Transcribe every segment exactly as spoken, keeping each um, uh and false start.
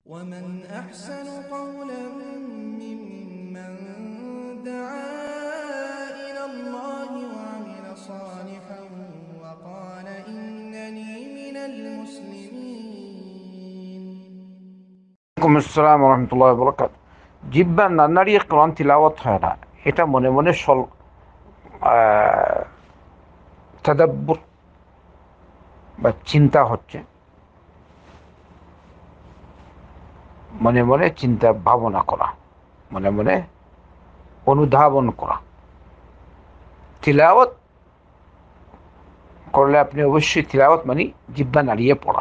ومن أحسن قولا ممن دعا إلى الله وعمل صالحا وقال إنني من المسلمين. ওয়ালাইকুম আসসালাম ওয়া রাহমাতুল্লাহি ওয়া বারাকাতুহু। জিহ্বা না নাড়িয়ে কোরআন তিলাওয়াত হয় না, এটা মনে মনে সল তাদাব্বুর বা চিন্তা হচ্ছে, মনে মনে চিন্তা ভাবনা করা, মনে মনে অনুধাবন করা। তিলাওয়াত করলে আপনি অবশ্যই তিলাওয়াত মানে জিহ্বা নাড়িয়ে পড়া,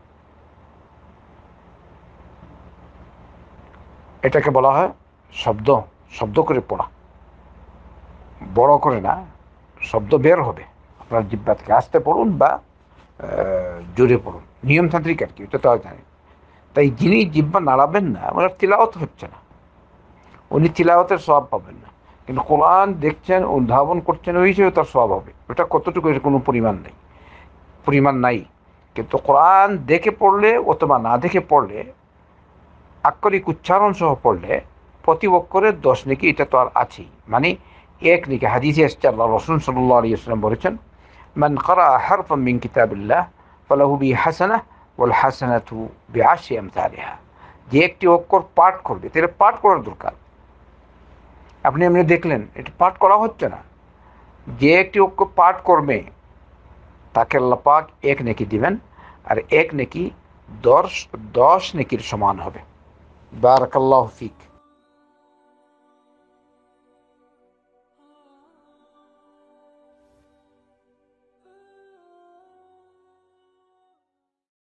এটাকে বলা হয় শব্দ শব্দ করে পড়া, বড় করে না, শব্দ বের হবে। আপনার জিহ্বা থেকে আস্তে পড়ুন বা জোরে পড়ুন, নিয়মতান্ত্রিক আর কি, এটা তো জানি। তাই যিনি জিহ্বা নাড়াবেন না, ওনার তিলাওয়াত হচ্ছে না, উনি তিলাওয়াতের সওয়াব পাবেন না। কিন্তু কোরআন দেখছেন, উদ্ভাবন করছেন, ওই হিসেবে তার সওয়াব হবে। ওটা কতটুকু, এর কোনো পরিমাণ নেই, পরিমাণ নাই। কিন্তু কোরআন দেখে পড়লে অথবা না দেখে পড়লে, আক্ষরিক উচ্চারণ সহ পড়লে প্রতি অক্ষরের দশ নেকি, এটা তো আর আছেই। মানে এক নেকি, হাদিসে এসেছে, আল্লাহ রাসূল সাল্লাল্লাহু আলাইহি ওয়াসাল্লাম বলেছেন, মান ক্বারা হারফান মিন কিতাবিল্লাহ ফালাহু বি হাসানাহ ওয়াল হাসানাতু বিআশরি আমসালিহা। যে একটি অক্ষর পাঠ করবে, তাহলে পাঠ করার দরকার। আপনি এমনি দেখলেন, এটা পাঠ করা হচ্ছে না। যে একটি অক্ষর পাঠ করবে তাকে আল্লাহ পাক এক নেকি দিবেন, আর এক নেকি দশ দশ নেকির সমান হবে। বারাকাল্লাহু ফিক।